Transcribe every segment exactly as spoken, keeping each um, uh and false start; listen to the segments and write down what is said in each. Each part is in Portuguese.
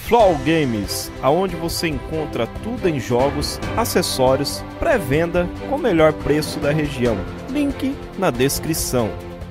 Flow Games, aonde você encontra tudo em jogos, acessórios, pré-venda com o melhor preço da região. Link na descrição.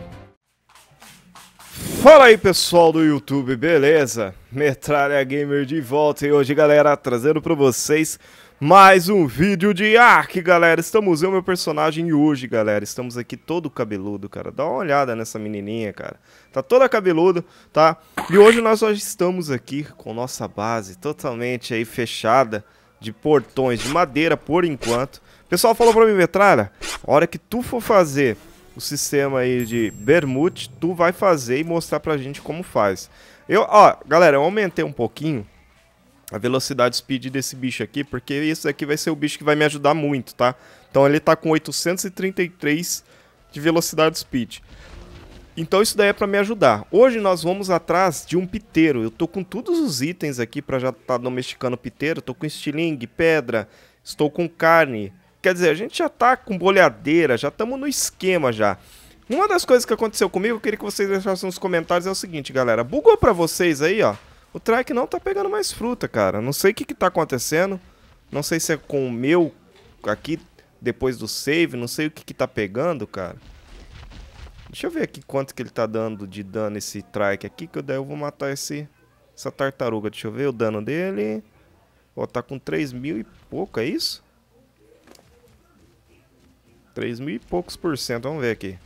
Fala aí pessoal do YouTube, beleza? Metralha Gamer de volta e hoje, galera, trazendo pra vocês mais um vídeo de Ark, galera. Estamos eu, meu personagem, e hoje, galera, estamos aqui todo cabeludo, cara. Dá uma olhada nessa menininha, cara. Tá toda cabeludo, tá? E hoje nós só estamos aqui com nossa base totalmente aí fechada de portões de madeira por enquanto. O pessoal falou pra mim, Metralha, a hora que tu for fazer o sistema aí de Bermute, tu vai fazer e mostrar pra gente como faz. Eu, ó, galera, eu aumentei um pouquinho a velocidade speed desse bicho aqui, porque isso aqui vai ser o bicho que vai me ajudar muito, tá? Então ele tá com oitocentos e trinta e três de velocidade speed. Então isso daí é pra me ajudar. Hoje nós vamos atrás de um piteiro. Eu tô com todos os itens aqui pra já tá domesticando o piteiro. Tô com estilingue, pedra, estou com carne. Quer dizer, a gente já tá com bolhadeira, já estamos no esquema já. Uma das coisas que aconteceu comigo, eu queria que vocês deixassem nos comentários, é o seguinte, galera. Bugou pra vocês aí, ó. O trike não tá pegando mais fruta, cara. Não sei o que que tá acontecendo. Não sei se é com o meu aqui, depois do save. Não sei o que que tá pegando, cara. Deixa eu ver aqui quanto que ele tá dando de dano esse trike aqui, que daí eu vou matar esse, essa tartaruga. Deixa eu ver o dano dele. Ó, tá com três mil e pouco, é isso? três mil e poucos por cento, vamos ver aqui.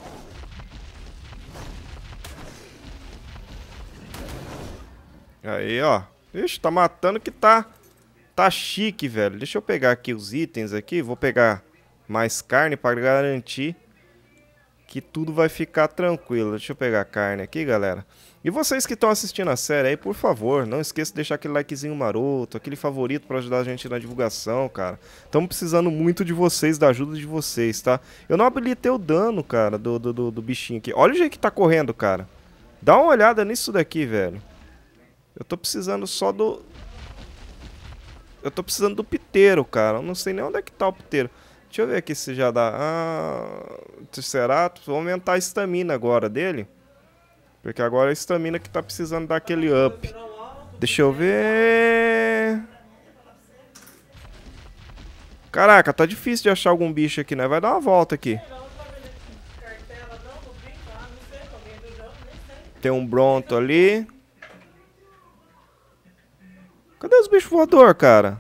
Aí, ó. Ixi, tá matando que tá tá chique, velho. Deixa eu pegar aqui os itens aqui. Vou pegar mais carne pra garantir que tudo vai ficar tranquilo. Deixa eu pegar a carne aqui, galera. E vocês que estão assistindo a série aí, por favor, não esqueça de deixar aquele likezinho maroto, aquele favorito pra ajudar a gente na divulgação, cara. Estamos precisando muito de vocês, da ajuda de vocês, tá? Eu não habilitei o dano, cara, do, do, do, do bichinho aqui. Olha o jeito que tá correndo, cara. Dá uma olhada nisso daqui, velho. Eu tô precisando só do... Eu tô precisando do piteiro, cara. Eu não sei nem onde é que tá o piteiro. Deixa eu ver aqui se já dá... Ah... Triceratops. Vou aumentar a estamina agora dele. Porque agora é a estamina que tá precisando dar aquele up. Deixa eu ver... Caraca, tá difícil de achar algum bicho aqui, né? Vai dar uma volta aqui. Tem um Bronto ali. Cadê os bichos voador, cara?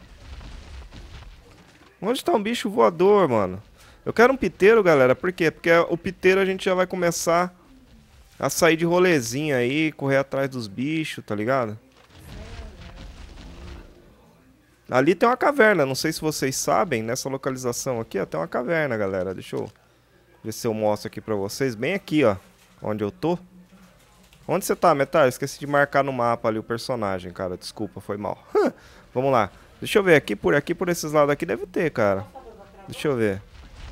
Onde tá um bicho voador, mano? Eu quero um piteiro, galera. Por quê? Porque o piteiro a gente já vai começar a sair de rolezinho aí, correr atrás dos bichos, tá ligado? Ali tem uma caverna, não sei se vocês sabem, nessa localização aqui, ó, tem uma caverna, galera. Deixa eu ver se eu mostro aqui pra vocês. Bem aqui, ó, onde eu tô. Onde você tá, Metal? Esqueci de marcar no mapa ali o personagem, cara. Desculpa, foi mal. Vamos lá. Deixa eu ver aqui, por aqui, por esses lados aqui deve ter, cara. Deixa eu ver.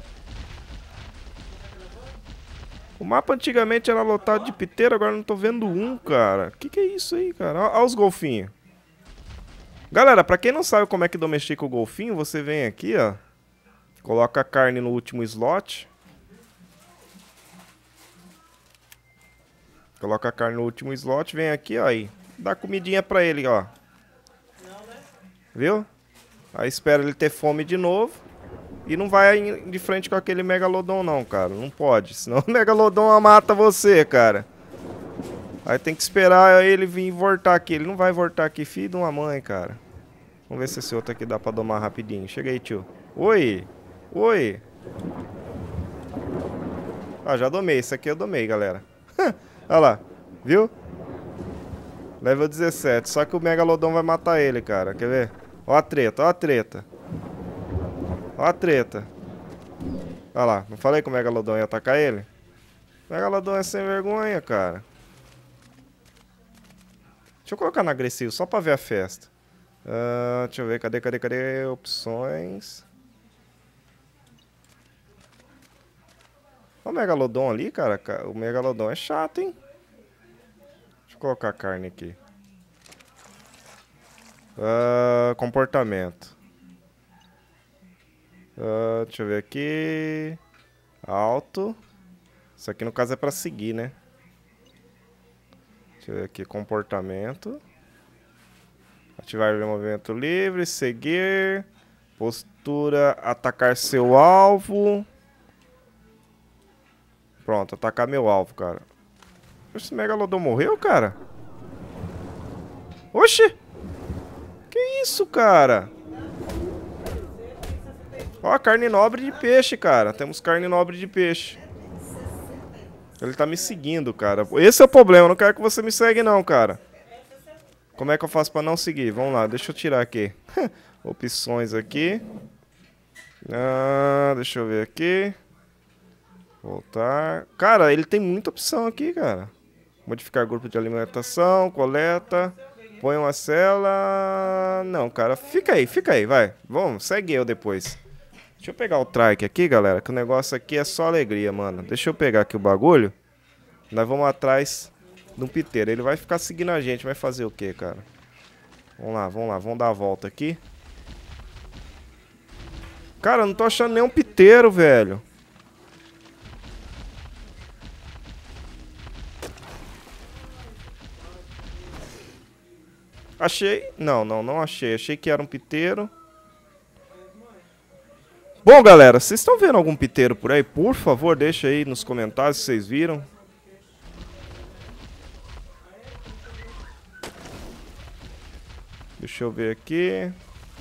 O mapa antigamente era lotado de piteiro, agora não tô vendo um, cara. Que que é isso aí, cara? Olha os golfinhos. Galera, pra quem não sabe como é que domestica o golfinho, você vem aqui, ó. Coloca a carne no último slot. Coloca a carne no último slot, vem aqui, ó, aí. Dá comidinha pra ele, ó. Viu? Aí espera ele ter fome de novo. E não vai de frente com aquele Megalodon não, cara. Não pode, senão o Megalodon mata você, cara. Aí tem que esperar ele vir voltar aqui. Ele não vai voltar aqui, filho de uma mãe, cara. Vamos ver se esse outro aqui dá pra domar rapidinho. Chega aí, tio. Oi! Oi! Ah, já domei. Esse aqui eu domei, galera. Olha lá, viu? Level dezessete. Só que o Megalodon vai matar ele, cara. Quer ver? Ó a treta, ó a treta. Ó a treta. Olha lá, não falei que o Megalodon ia atacar ele? O Megalodon é sem vergonha, cara. Deixa eu colocar no agressivo, só pra ver a festa. Uh, deixa eu ver, cadê, cadê, cadê? Opções. Olha o Megalodon ali, cara. O Megalodon é chato, hein? Deixa eu colocar a carne aqui. Uh, comportamento. Uh, deixa eu ver aqui. Alto. Isso aqui no caso é pra seguir, né? Deixa eu ver aqui. Comportamento. Ativar o movimento livre, seguir, postura, atacar seu alvo. Pronto, atacar meu alvo, cara. Esse Megalodon morreu, cara? Oxi! Que isso, cara? Ó, carne nobre de peixe, cara. Temos carne nobre de peixe. Ele tá me seguindo, cara. Esse é o problema, eu não quero que você me segue não, cara. Como é que eu faço pra não seguir? Vamos lá, deixa eu tirar aqui. Opções aqui. Ah, deixa eu ver aqui. Voltar. Cara, ele tem muita opção aqui, cara. Modificar grupo de alimentação, coleta. Põe uma cela. Não, cara, fica aí, fica aí, vai. Vamos, segue eu depois. Deixa eu pegar o trike aqui, galera, que o negócio aqui é só alegria, mano. Deixa eu pegar aqui o bagulho. Nós vamos atrás de um piteiro. Ele vai ficar seguindo a gente, vai fazer o quê, cara? Vamos lá, vamos lá, vamos dar a volta aqui. Cara, eu não tô achando nenhum piteiro, velho. Achei. Não, não, não achei. Achei que era um piteiro. Bom, galera, vocês estão vendo algum piteiro por aí? Por favor, deixa aí nos comentários se vocês viram. Deixa eu ver aqui.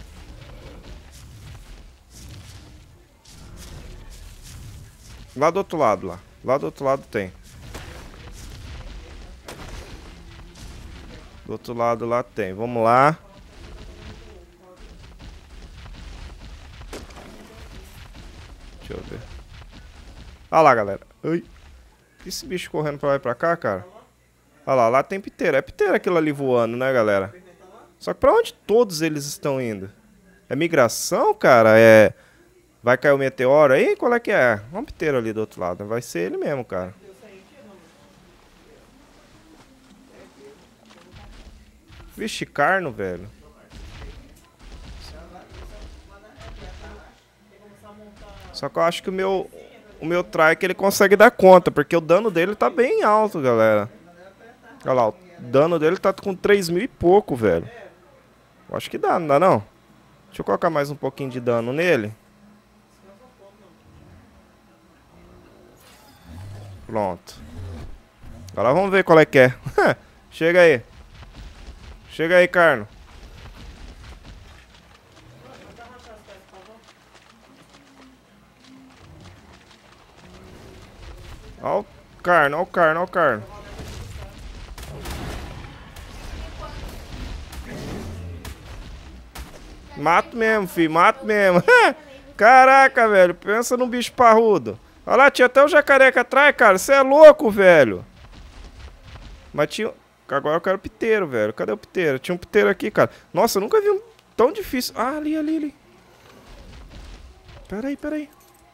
Lá do outro lado, lá. Lá do outro lado tem. Do outro lado lá tem. Vamos lá. Deixa eu ver. Olha lá, galera. Ui. Esse bicho correndo pra lá e pra cá, cara. Olha lá, lá tem piteira. É piteira aquilo ali voando, né, galera? Só que pra onde todos eles estão indo? É migração, cara? É... Vai cair o meteoro aí? Qual é que é? Um piteiro ali do outro lado. Vai ser ele mesmo, cara. Vixe, carno, velho. Só que eu acho que o meu... O meu trike ele consegue dar conta. Porque o dano dele tá bem alto, galera. Olha lá, o dano dele tá com três mil e pouco, velho. Eu acho que dá, não dá não? Deixa eu colocar mais um pouquinho de dano nele. Pronto. Agora vamos ver qual é que é. Chega aí. Chega aí, carno. Ó o carno, ó o carno, ó o carno. Mato mesmo, filho, mato mesmo. Caraca, velho, pensa num bicho parrudo. Olha lá, tinha até o jacaré aqui atrás, cara. Você é louco, velho. Mas tinha... Agora eu quero piteiro, velho. Cadê o piteiro? Tinha um piteiro aqui, cara. Nossa, eu nunca vi um tão difícil. Ah, ali, ali, ali. Pera aí, pera aí.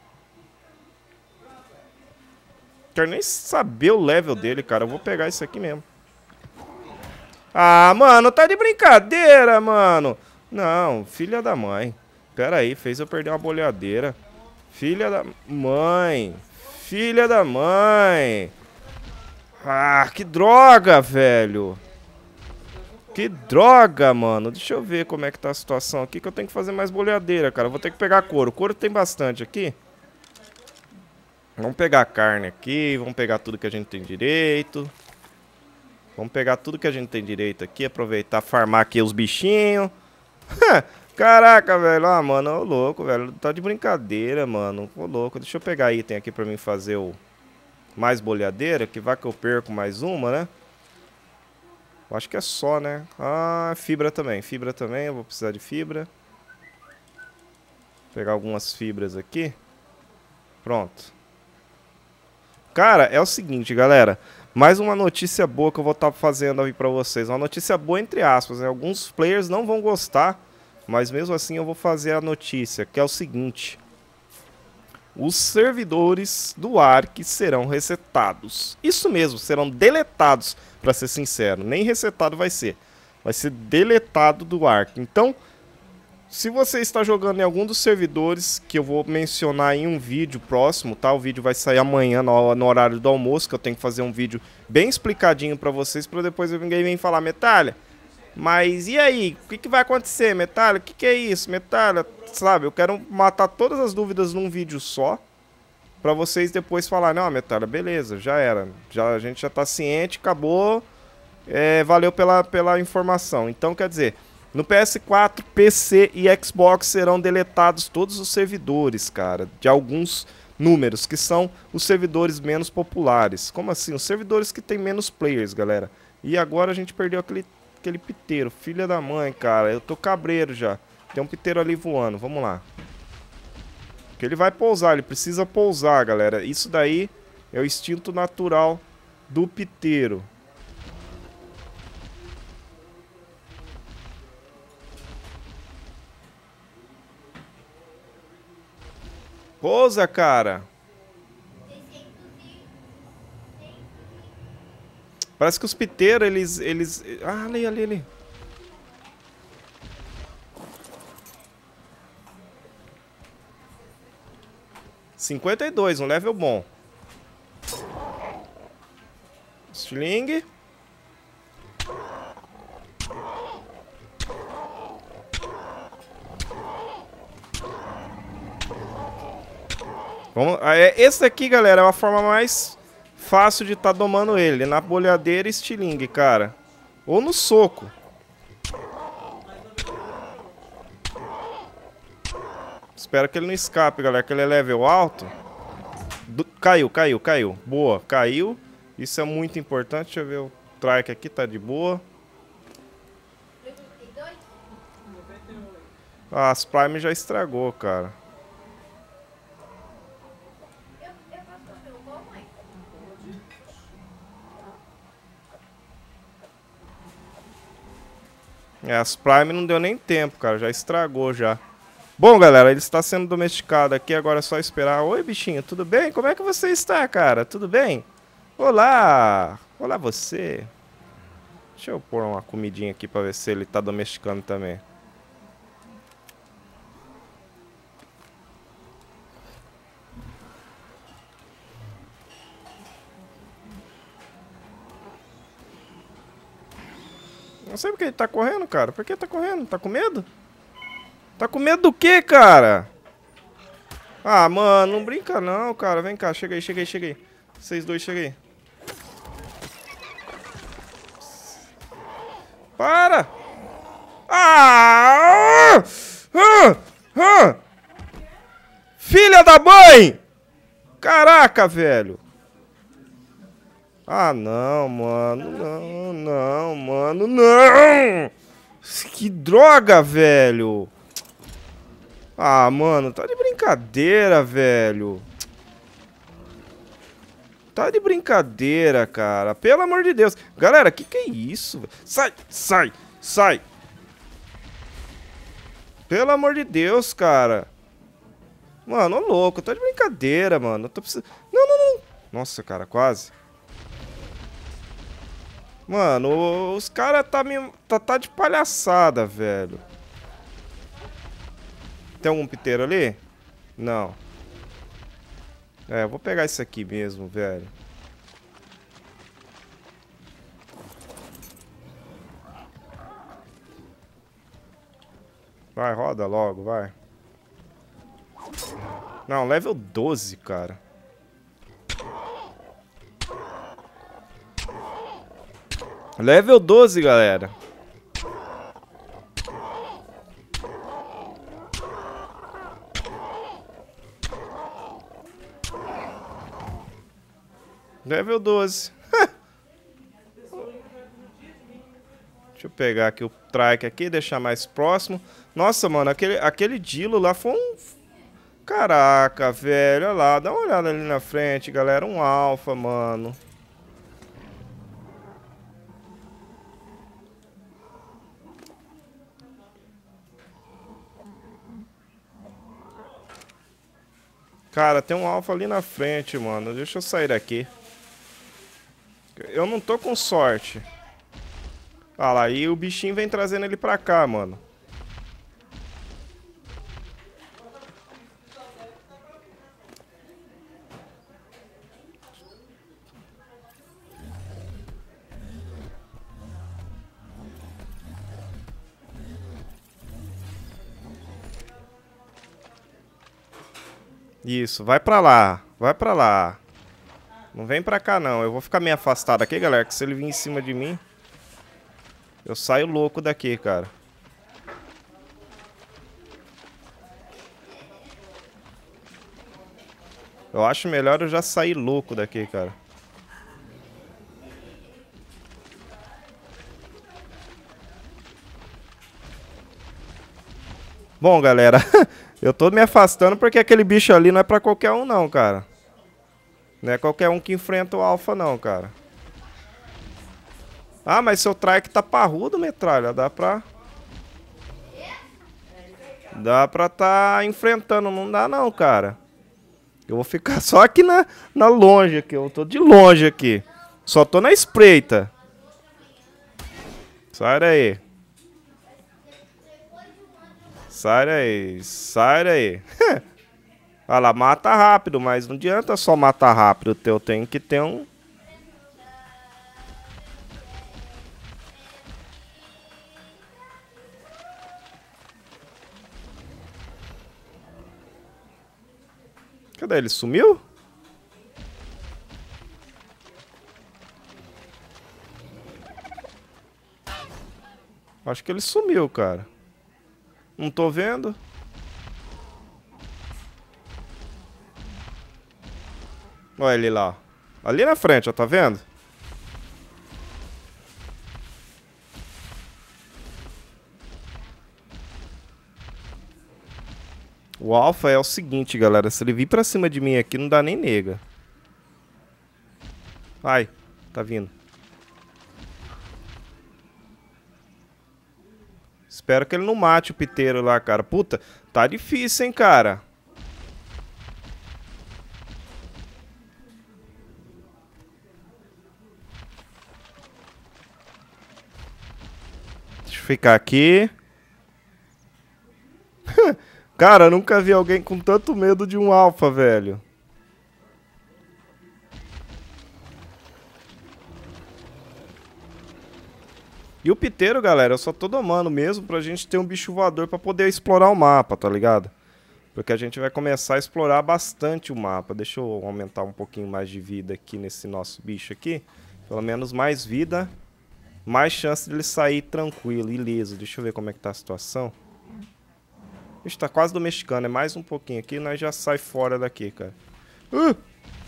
Quero nem saber o level dele, cara. Eu vou pegar isso aqui mesmo. Ah, mano, tá de brincadeira, mano. Não, filha da mãe. Pera aí, fez eu perder uma boleadeira. Filha da mãe. Filha da mãe. Ah, que droga, velho. Que droga, mano. Deixa eu ver como é que tá a situação aqui, que eu tenho que fazer mais boleadeira, cara. Eu vou ter que pegar couro. Couro tem bastante aqui. Vamos pegar carne aqui. Vamos pegar tudo que a gente tem direito. Vamos pegar tudo que a gente tem direito aqui. Aproveitar, farmar aqui os bichinhos. Caraca, velho. Ah, mano, ô louco, velho. Tá de brincadeira, mano. Ô louco. Deixa eu pegar item aqui pra mim fazer o... Mais boleadeira, que vai que eu perco mais uma, né? Eu acho que é só, né? Ah, fibra também. Fibra também, eu vou precisar de fibra. Vou pegar algumas fibras aqui. Pronto. Cara, é o seguinte, galera. Mais uma notícia boa que eu vou estar fazendo aí pra vocês. Uma notícia boa entre aspas, né? Alguns players não vão gostar, mas mesmo assim eu vou fazer a notícia, que é o seguinte... Os servidores do Ark serão resetados. Isso mesmo, serão deletados, para ser sincero. Nem resetado vai ser. Vai ser deletado do Ark. Então, se você está jogando em algum dos servidores, que eu vou mencionar em um vídeo próximo, tá? O vídeo vai sair amanhã, no, no horário do almoço, que eu tenho que fazer um vídeo bem explicadinho para vocês, para depois ninguém vir falar, Metalha, Mas e aí? O que, que vai acontecer, Metalha? O que, que é isso, Metalha? Sabe, eu quero matar todas as dúvidas num vídeo só. Pra vocês depois falarem, não, Metalha, beleza, já era. Já, a gente já tá ciente, acabou. É, valeu pela, pela informação. Então, quer dizer, no P S quatro, P C e Xbox serão deletados todos os servidores, cara, de alguns números, que são os servidores menos populares. Como assim? Os servidores que tem menos players, galera. E agora a gente perdeu aquele, aquele piteiro, filha da mãe, cara. Eu tô cabreiro já. Tem um piteiro ali voando, vamos lá. Porque ele vai pousar, ele precisa pousar, galera. Isso daí é o instinto natural do piteiro. Pousa, cara. Parece que os piteiros, eles... eles... Ah, ali, ali, ali. cinquenta e dois, um level bom. Sling. Vamos, esse aqui, galera, é a forma mais fácil de estar tá domando ele. Na bolhadeira e estilingue, cara. Ou no soco. Espero que ele não escape, galera, que ele é level alto. Do, caiu, caiu, caiu. Boa, caiu. Isso é muito importante. Deixa eu ver o trike aqui, tá de boa. Ah, as Prime já estragou, cara. É, as Prime não deu nem tempo, cara. Já estragou já. Bom, galera, ele está sendo domesticado aqui. Agora é só esperar. Oi, bichinho, tudo bem? Como é que você está, cara? Tudo bem? Olá! Olá, você. Deixa eu pôr uma comidinha aqui pra ver se ele tá domesticando também. Não sei porque ele tá correndo, cara. Por que tá correndo? Tá com medo? Tá com medo do quê, cara? Ah, mano, não brinca não, cara. Vem cá, chega aí, chega aí, chega aí. Vocês dois, chega aí. Para! Ah! Ah! Ah! Filha da mãe! Caraca, velho. Ah, não, mano. Não, não, mano, não! Que droga, velho! Ah, mano, tá de brincadeira, velho. Tá de brincadeira, cara. Pelo amor de Deus. Galera, que que é isso? Sai, sai, sai. Pelo amor de Deus, cara. Mano, ô louco, tá de brincadeira, mano. Eu tô precisando... Não, não, não. Nossa, cara, quase. Mano, os caras tá, me... tá, tá de palhaçada, velho. Tem algum piteiro ali? Não. É, eu vou pegar isso aqui mesmo, velho. Vai, roda logo, vai. Não, level doze, cara. Level doze, galera. Level doze. Deixa eu pegar aqui o trike aqui, deixar mais próximo. Nossa, mano, aquele, aquele Dilo lá foi um... Caraca, velho, olha lá. Dá uma olhada ali na frente, galera. Um alfa, mano. Cara, tem um alfa ali na frente, mano. Deixa eu sair daqui. Eu não tô com sorte. Ah lá, e o bichinho vem trazendo ele pra cá, mano. Isso, vai pra lá. Vai pra lá. Não vem pra cá, não. Eu vou ficar meio afastado aqui, galera, que se ele vir em cima de mim, eu saio louco daqui, cara. Eu acho melhor eu já sair louco daqui, cara. Bom, galera, eu tô me afastando porque aquele bicho ali não é pra qualquer um, não, cara. Não é qualquer um que enfrenta o alfa, não, cara. Ah, mas seu trike tá parrudo, metralha. Dá pra... Dá pra tá enfrentando. Não dá, não, cara. Eu vou ficar só aqui na, na longe aqui. Eu tô de longe aqui. Só tô na espreita. Sai daí. Sai daí. Sai daí. Olha lá, mata rápido, mas não adianta só matar rápido. O teu tem que ter um... Cadê ele? Sumiu? Acho que ele sumiu, cara. Não tô vendo. Olha ele lá. Ali na frente, ó, tá vendo? O alfa é o seguinte, galera. Se ele vir pra cima de mim aqui, não dá nem nega. Ai, tá vindo. Espero que ele não mate o piteiro lá, cara. Puta, tá difícil, hein, cara. Deixa eu ficar aqui. Cara, eu nunca vi alguém com tanto medo de um alfa, velho. E o piteiro, galera, eu só tô domando mesmo pra gente ter um bicho voador pra poder explorar o mapa, tá ligado? Porque a gente vai começar a explorar bastante o mapa. Deixa eu aumentar um pouquinho mais de vida aqui nesse nosso bicho aqui. Pelo menos mais vida, mais chance dele sair tranquilo, ileso. Deixa eu ver como é que tá a situação. Ixi, tá quase domesticando. É mais um pouquinho aqui, nós já sai fora daqui, cara. Uh!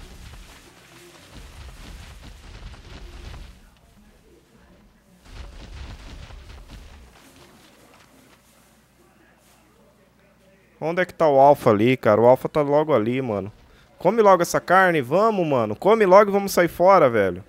Onde é que tá o alfa ali, cara? O alfa tá logo ali, mano. Come logo essa carne, vamos, mano. Come logo e vamos sair fora, velho.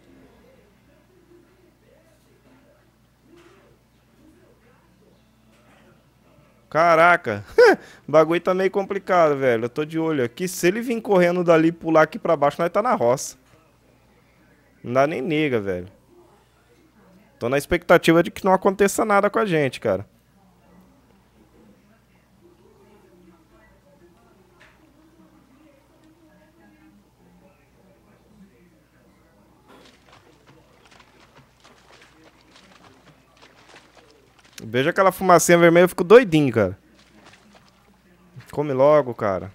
Caraca. O bagulho tá meio complicado, velho. Eu tô de olho aqui. Se ele vir correndo dali e pular aqui pra baixo, nós tá na roça. Não dá nem nega, velho. Tô na expectativa de que não aconteça nada com a gente, cara. Veja aquela fumacinha vermelha, eu fico doidinho, cara. Come logo, cara.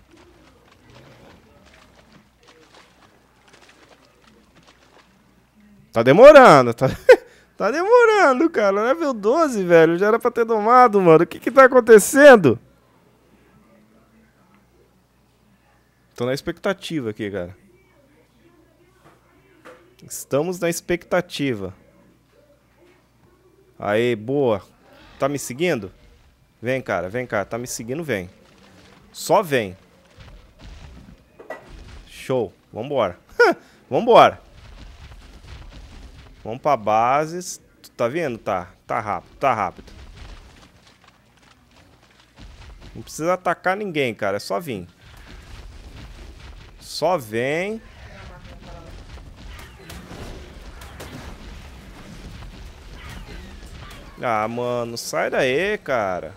Tá demorando, tá... tá demorando, cara. Level doze, velho. Já era pra ter domado, mano. O que que tá acontecendo? Tô na expectativa aqui, cara. Estamos na expectativa. Aê, boa. Tá me seguindo? Vem, cara, vem, cara. Tá me seguindo, vem. Só vem. Show. Vambora. Vambora. Vamos pra base. Tu tá vendo? Tá. Tá rápido, tá rápido. Não precisa atacar ninguém, cara. É só vir. Só vem. Ah, mano, sai daí, cara.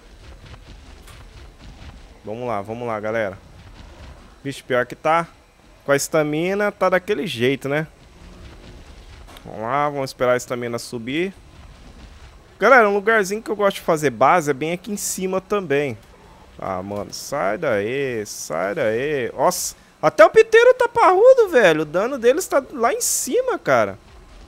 Vamos lá, vamos lá, galera. Bicho, pior que tá. Com a estamina, tá daquele jeito, né? Vamos lá, vamos esperar a estamina subir. Galera, um lugarzinho que eu gosto de fazer base é bem aqui em cima também. Ah, mano, sai daí, sai daí. Nossa, até o piteiro tá parrudo, velho. O dano deles tá lá em cima, cara.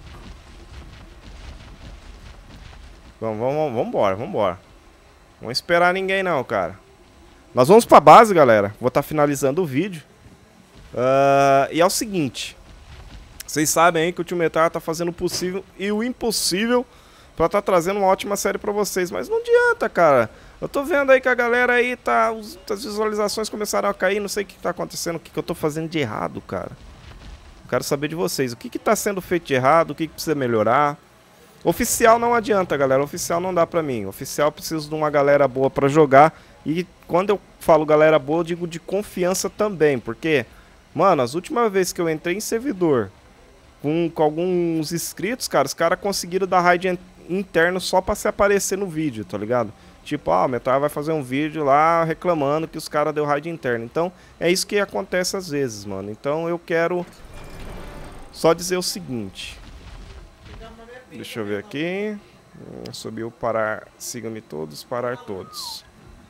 Vamos, vamos, vamos embora, vamos embora. Não vamos esperar ninguém não, cara. Nós vamos pra base, galera. Vou estar tá finalizando o vídeo. Uh, e é o seguinte. Vocês sabem aí que o Tio Metal tá fazendo o possível e o impossível pra estar tá trazendo uma ótima série pra vocês. Mas não adianta, cara. Eu tô vendo aí que a galera aí tá... Os, as visualizações começaram a cair. Não sei o que tá acontecendo. O que, que eu tô fazendo de errado, cara. Eu quero saber de vocês. O que que tá sendo feito de errado? O que que precisa melhorar? Oficial não adianta, galera. Oficial não dá pra mim. Oficial preciso de uma galera boa pra jogar. E quando eu falo galera boa, eu digo de confiança também. Porque, mano, as últimas vezes que eu entrei em servidor com, com alguns inscritos, cara, os caras conseguiram dar raid interno só pra se aparecer no vídeo, tá ligado? Tipo, ah, o Metal vai fazer um vídeo lá reclamando que os caras deu raid interno. Então, é isso que acontece às vezes, mano. Então, eu quero só dizer o seguinte. Deixa eu ver aqui. Subiu parar. Siga-me todos, parar todos.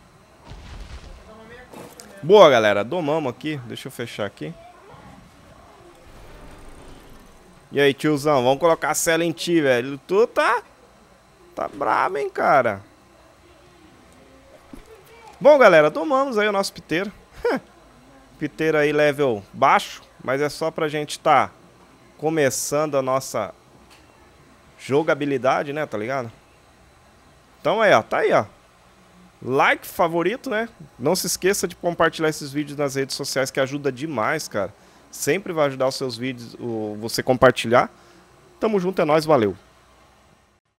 Boa, galera. Domamos aqui. Deixa eu fechar aqui. E aí, tiozão? Vamos colocar a cela em ti, velho. Tu tá... Tá brabo, hein, cara. Bom, galera, domamos aí o nosso piteiro. Piteiro aí level baixo, mas é só pra gente tá começando a nossa jogabilidade, né, tá ligado? Então aí, ó, tá aí, ó. Like, favorito, né? Não se esqueça de compartilhar esses vídeos nas redes sociais, que ajuda demais, cara. Sempre vai ajudar os seus vídeos, o, você compartilhar. Tamo junto, é nóis, valeu.